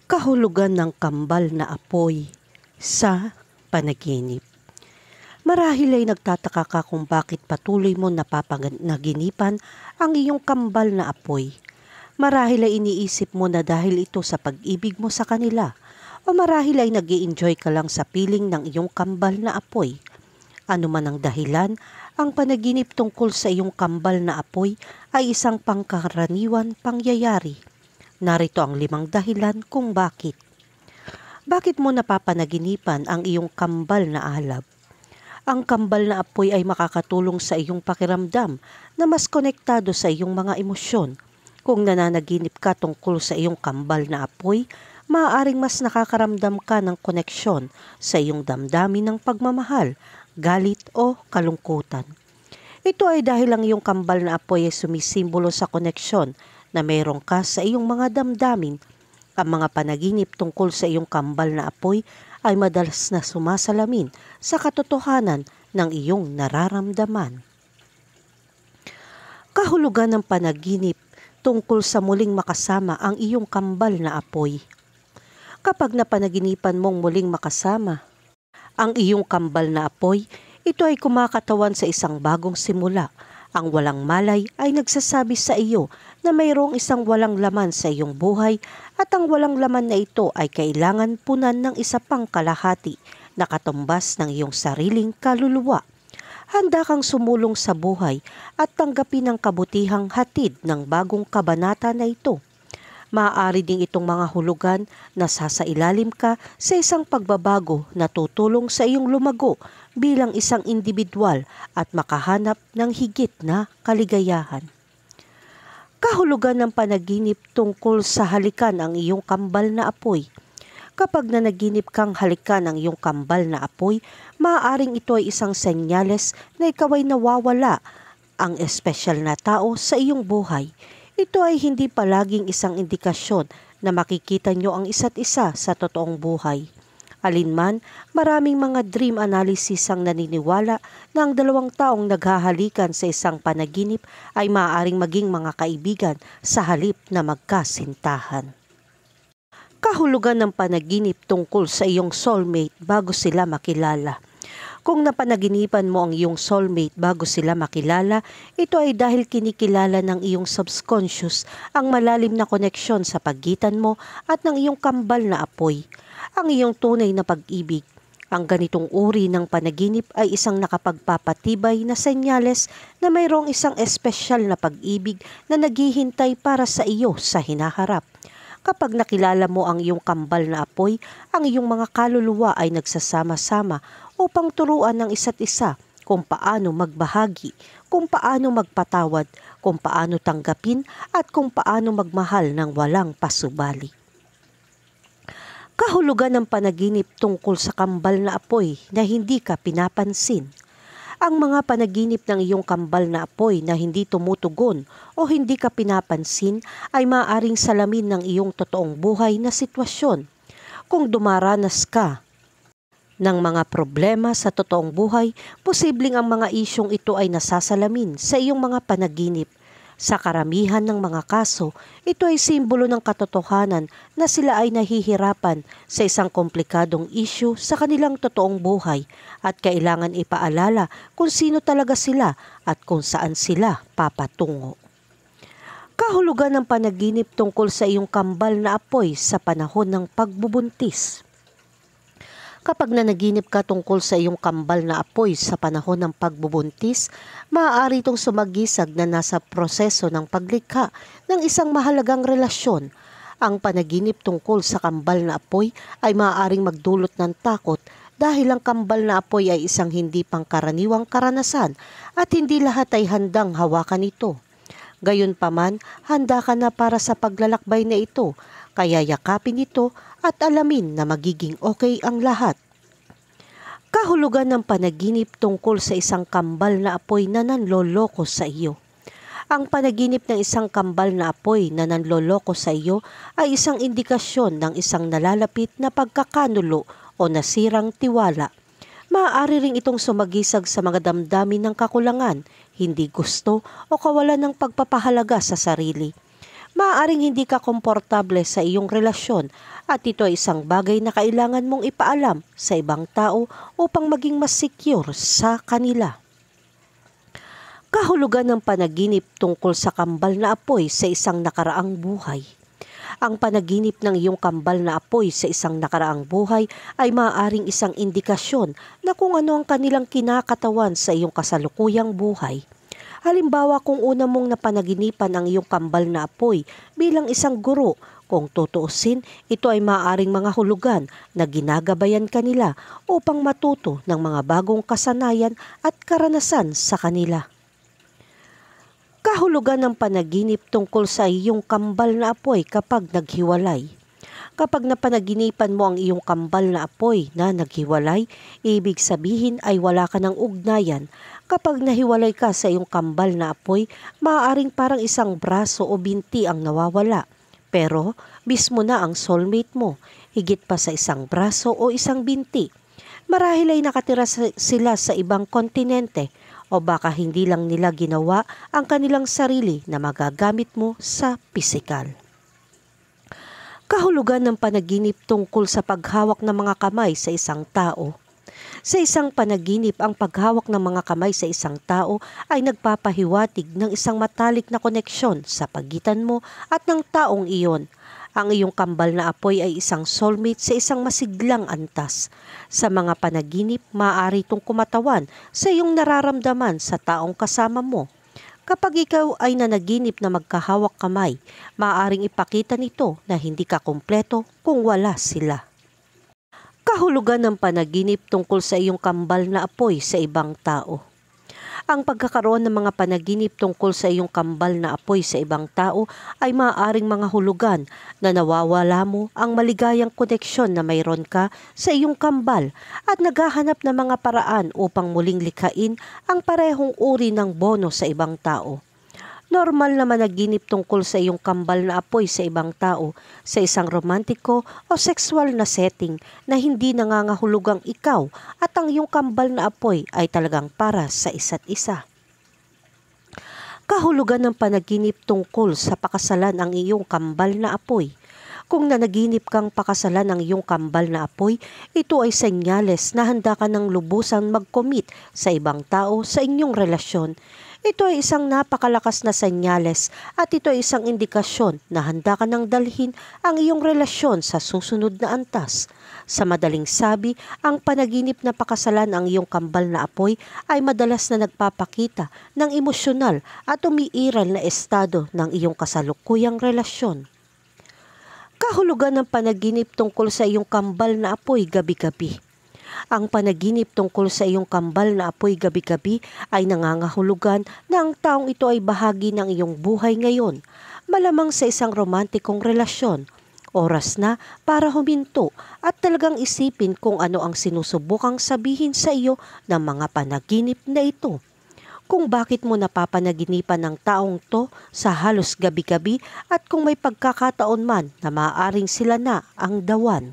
Kahulugan ng kambal na apoy sa panaginip. Marahil ay nagtataka ka kung bakit patuloy mo napapanaginipan ang iyong kambal na apoy. Marahil ay iniisip mo na dahil ito sa pag-ibig mo sa kanila, o marahil ay nag-i-enjoy ka lang sa piling ng iyong kambal na apoy. Ano man ang dahilan, ang panaginip tungkol sa iyong kambal na apoy ay isang pangkaraniwan pangyayari. Narito ang 5 dahilan kung bakit. Bakit mo napapanaginipan ang iyong kambal na alab? Ang kambal na apoy ay makakatulong sa iyong pakiramdam na mas konektado sa iyong mga emosyon. Kung nananaginip ka tungkol sa iyong kambal na apoy, maaaring mas nakakaramdam ka ng koneksyon sa iyong damdamin ng pagmamahal, galit o kalungkutan. Ito ay dahil ang iyong kambal na apoy ay sumisimbolo sa koneksyon na mayroon ka sa iyong mga damdamin. Ang mga panaginip tungkol sa iyong kambal na apoy ay madalas na sumasalamin sa katotohanan ng iyong nararamdaman. Kahulugan ng panaginip tungkol sa muling makasama ang iyong kambal na apoy. Kapag napanaginipan mong muling makasama ang iyong kambal na apoy, ito ay kumakatawan sa isang bagong simula. Ang walang malay ay nagsasabi sa iyo na mayroong isang walang laman sa iyong buhay at ang walang laman na ito ay kailangan punan ng isa pang kalahati na katumbas ng iyong sariling kaluluwa. Handa kang sumulong sa buhay at tanggapin ang kabutihang hatid ng bagong kabanata na ito. Maaari ding itong mga hulugan na sasailalim ka sa isang pagbabago na tutulong sa iyong lumago bilang isang individual at makahanap ng higit na kaligayahan. Kahulugan ng panaginip tungkol sa halikan ang iyong kambal na apoy. Kapag nanaginip kang halikan ang iyong kambal na apoy, maaaring ito ay isang senyales na ikaw ay nawawala ang espesyal na tao sa iyong buhay. Ito ay hindi palaging isang indikasyon na makikita nyo ang isa't isa sa totoong buhay. Alinman, maraming mga dream analysis ang naniniwala na ang 2 taong naghahalikan sa isang panaginip ay maaaring maging mga kaibigan sa halip na magkasintahan. Kahulugan ng panaginip tungkol sa iyong soulmate bago sila makilala. Kung napanaginipan mo ang iyong soulmate bago sila makilala, ito ay dahil kinikilala ng iyong subconscious ang malalim na koneksyon sa pagitan mo at ng iyong kambal na apoy, ang iyong tunay na pag-ibig. Ang ganitong uri ng panaginip ay isang nakapagpapatibay na senyales na mayroong isang espesyal na pag-ibig na naghihintay para sa iyo sa hinaharap. Kapag nakilala mo ang iyong kambal na apoy, ang iyong mga kaluluwa ay nagsasama-sama upang turuan ng isa't isa kung paano magbahagi, kung paano magpatawad, kung paano tanggapin at kung paano magmahal ng walang pasubali. Kahulugan ng panaginip tungkol sa kambal na apoy na hindi ka pinapansin. Ang mga panaginip ng iyong kambal na apoy na hindi tumutugon o hindi ka pinapansin ay maaaring salamin ng iyong totoong buhay na sitwasyon. Kung dumaranas ka ng mga problema sa totoong buhay, posibleng ang mga isyong ito ay nasasalamin sa iyong mga panaginip. Sa karamihan ng mga kaso, ito ay simbolo ng katotohanan na sila ay nahihirapan sa isang komplikadong isyu sa kanilang totoong buhay at kailangan ipaalala kung sino talaga sila at kung saan sila papatungo. Kahulugan ng panaginip tungkol sa iyong kambal na apoy sa panahon ng pagbubuntis. Kapag nanaginip ka tungkol sa iyong kambal na apoy sa panahon ng pagbubuntis, maaari itong sumagisag na nasa proseso ng paglikha ng isang mahalagang relasyon. Ang panaginip tungkol sa kambal na apoy ay maaaring magdulot ng takot dahil ang kambal na apoy ay isang hindi pangkaraniwang karanasan at hindi lahat ay handang hawakan ito. Gayunpaman, handa ka na para sa paglalakbay na ito, kaya yakapin ito at alamin na magiging okay ang lahat. Kahulugan ng panaginip tungkol sa isang kambal na apoy na nanloloko sa iyo. Ang panaginip ng isang kambal na apoy na nanloloko sa iyo ay isang indikasyon ng isang nalalapit na pagkakanulo o nasirang tiwala. Maaari ring itong sumagisag sa mga damdamin ng kakulangan, hindi gusto o kawalan ng pagpapahalaga sa sarili. maaaring hindi ka komportable sa iyong relasyon at ito ay isang bagay na kailangan mong ipaalam sa ibang tao upang maging mas secure sa kanila. Kahulugan ng panaginip tungkol sa kambal na apoy sa isang nakaraang buhay. Ang panaginip ng iyong kambal na apoy sa isang nakaraang buhay ay maaaring isang indikasyon na kung ano ang kanilang kinakatawan sa iyong kasalukuyang buhay. Halimbawa, kung una mong napanaginipan ang iyong kambal na apoy bilang isang guro, kung tutuusin, ito ay maaaring mga hulugan na ginagabayan kanila upang matuto ng mga bagong kasanayan at karanasan sa kanila. Kahulugan ng panaginip tungkol sa iyong kambal na apoy kapag naghiwalay. Kapag napanaginipan mo ang iyong kambal na apoy na naghiwalay, ibig sabihin ay wala ka ng ugnayan. Kapag nahiwalay ka sa iyong kambal na apoy, maaaring parang isang braso o binti ang nawawala. Pero mismo na ang soulmate mo, higit pa sa isang braso o isang binti. Marahil ay nakatira sila sa ibang kontinente, o baka hindi lang nila ginawa ang kanilang sarili na magagamit mo sa pisikal. Kahulugan ng panaginip tungkol sa paghawak ng mga kamay sa isang tao. Sa isang panaginip, ang paghawak ng mga kamay sa isang tao ay nagpapahiwatig ng isang matalik na koneksyon sa pagitan mo at ng taong iyon. Ang iyong kambal na apoy ay isang soulmate sa isang masiglang antas. Sa mga panaginip, maaari itong kumatawan sa iyong nararamdaman sa taong kasama mo. Kapag ikaw ay nanaginip na magkahawak kamay, maaaring ipakita nito na hindi ka kumpleto kung wala sila. Kahulugan ng panaginip tungkol sa iyong kambal na apoy sa ibang tao. Ang pagkakaroon ng mga panaginip tungkol sa iyong kambal na apoy sa ibang tao ay maaaring mga hulugan na nawawala mo ang maligayang koneksyon na mayroon ka sa iyong kambal at naghahanap ng mga paraan upang muling likhain ang parehong uri ng bono sa ibang tao. Normal na managinip tungkol sa iyong kambal na apoy sa ibang tao sa isang romantiko o sexual na setting na hindi nangangahulugang ikaw at ang iyong kambal na apoy ay talagang para sa isa't isa. Kahulugan ng panaginip tungkol sa pakasalan ang iyong kambal na apoy. Kung nanaginip kang pakasalan ng iyong kambal na apoy, ito ay senyales na handa ka ng lubusan mag-commit sa ibang tao sa inyong relasyon. Ito ay isang napakalakas na senyales at ito ay isang indikasyon na handa ka nang dalhin ang iyong relasyon sa susunod na antas. Sa madaling sabi, ang panaginip na pakasalan ang iyong kambal na apoy ay madalas na nagpapakita ng emosyonal at umiiral na estado ng iyong kasalukuyang relasyon. Kahulugan ng panaginip tungkol sa iyong kambal na apoy gabi-gabi. Ang panaginip tungkol sa iyong kambal na apoy gabi-gabi ay nangangahulugan na ang taong ito ay bahagi ng iyong buhay ngayon, malamang sa isang romantikong relasyon. Oras na para huminto at talagang isipin kung ano ang sinusubukang sabihin sa iyo ng mga panaginip na ito. Kung bakit mo napapanaginipan ng taong to sa halos gabi-gabi at kung may pagkakataon man na maaaring sila na ang dawan.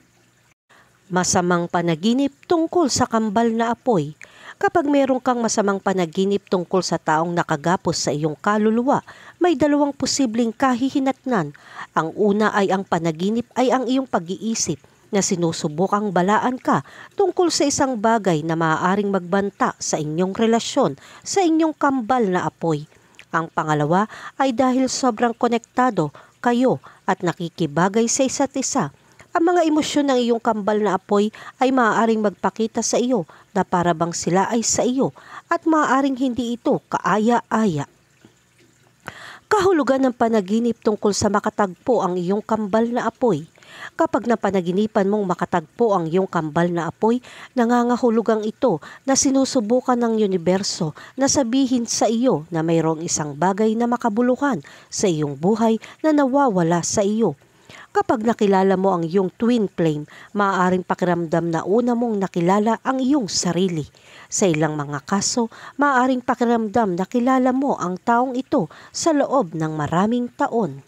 Masamang panaginip tungkol sa kambal na apoy. Kapag meron kang masamang panaginip tungkol sa taong nakagapos sa iyong kaluluwa, may dalawang posibleng kahihinatnan. Ang una ay ang panaginip ay ang iyong pag-iisip na sinusubukang balaan ka tungkol sa isang bagay na maaaring magbanta sa inyong relasyon sa inyong kambal na apoy. Ang pangalawa ay dahil sobrang konektado kayo at nakikibagay sa isa't isa. Ang mga emosyon ng iyong kambal na apoy ay maaaring magpakita sa iyo na para bang sila ay sa iyo at maaaring hindi ito kaaya-aya. Kahulugan ng panaginip tungkol sa makatagpo ang iyong kambal na apoy. Kapag napanaginipan mong makatagpo ang iyong kambal na apoy, nangangahulugang ito na sinusubukan ng universo na sabihin sa iyo na mayroong isang bagay na makabuluhan sa iyong buhay na nawawala sa iyo. Kapag nakilala mo ang iyong twin flame, maaaring pakiramdam na una mong nakilala ang iyong sarili. Sa ilang mga kaso, maaaring pakiramdam na kilala mo ang taong ito sa loob ng maraming taon.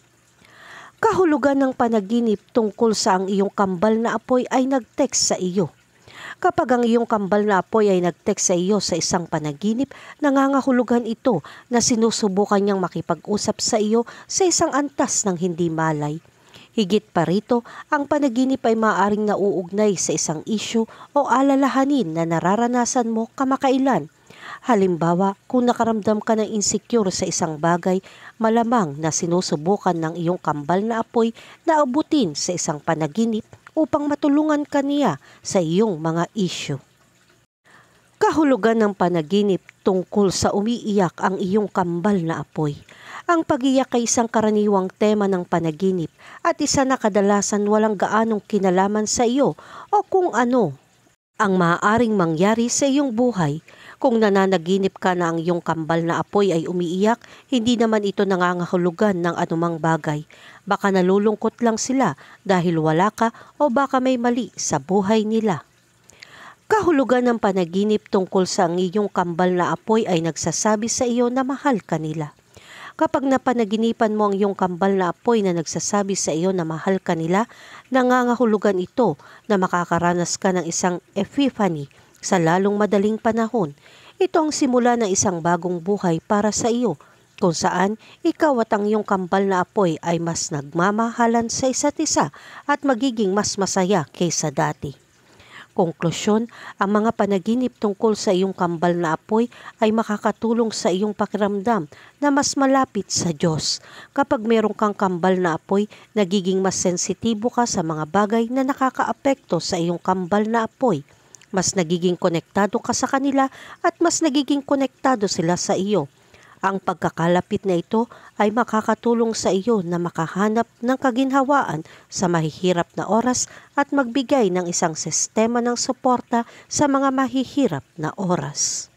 Kahulugan ng panaginip tungkol sa ang iyong kambal na apoy ay nag-text sa iyo. Kapag ang iyong kambal na apoy ay nag-text sa iyo sa isang panaginip, nangangahulugan ito na sinusubukan niyang makipag-usap sa iyo sa isang antas ng hindi malay. Higit pa rito, ang panaginip ay maaaring nauugnay sa isang issue o alalahanin na nararanasan mo kamakailan. Halimbawa, kung nakaramdam ka ng insecure sa isang bagay, malamang na sinusubukan ng iyong kambal na apoy na abutin sa isang panaginip upang matulungan ka niya sa iyong mga issue. Kahulugan ng panaginip tungkol sa umiiyak ang iyong kambal na apoy. Ang pag-iyak ay isang karaniwang tema ng panaginip at isa na kadalasan walang gaanong kinalaman sa iyo o kung ano ang maaaring mangyari sa iyong buhay. Kung nananaginip ka na ang iyong kambal na apoy ay umiiyak, hindi naman ito nangangahulugan ng anumang bagay. Baka nalulungkot lang sila dahil wala ka o baka may mali sa buhay nila. Kahulugan ng panaginip tungkol sa ang iyong kambal na apoy ay nagsasabi sa iyo na mahal ka nila. Kapag napanaginipan mo ang iyong kambal na apoy na nagsasabi sa iyo na mahal ka nila, nangangahulugan ito na makakaranas ka ng isang epiphany sa lalong madaling panahon. Ito ang simula ng isang bagong buhay para sa iyo, kung saan ikaw at ang iyong kambal na apoy ay mas nagmamahalan sa isa't isa at magiging mas masaya kaysa dati. Konklusyon, ang mga panaginip tungkol sa iyong kambal na apoy ay makakatulong sa iyong pakiramdam na mas malapit sa Diyos. Kapag mayroong kang kambal na apoy, nagiging mas sensitibo ka sa mga bagay na nakakaapekto sa iyong kambal na apoy. Mas nagiging konektado ka sa kanila at mas nagiging konektado sila sa iyo. Ang pagkakalapit na ito ay makakatulong sa iyo na makahanap ng kaginhawaan sa mahihirap na oras at magbigay ng isang sistema ng suporta sa mga mahihirap na oras.